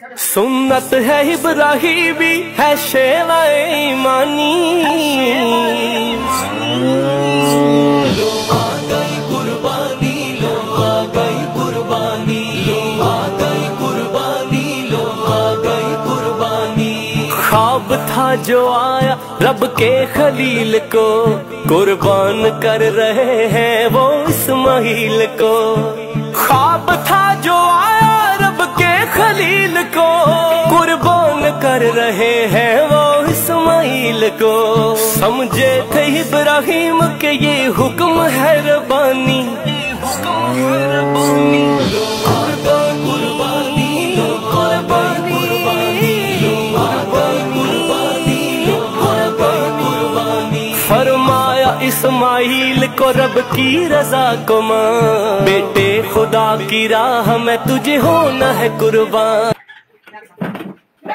सुन्नत है इब्राहिमी है शेवाए ईमानी। लो आ गई कुर्बानी, लो आ गई कुर्बानी, लो आ गई कुर्बानी, लो आ गई कुर्बानी। ख्वाब था जो आया रब के खलील को, कुर्बान कर रहे हैं वो इस्माइल को। ख्वाब था जो आया रब के खलील को, कुर्बान कर रहे हैं वो इस्माइल को। समझे थे इब्राहिम के ये हुक्म है रब्बानी। फरमाया इस्माइल को रब की रजा को मां, बेटे खुदा की राह में तुझे होना है कुर्बान।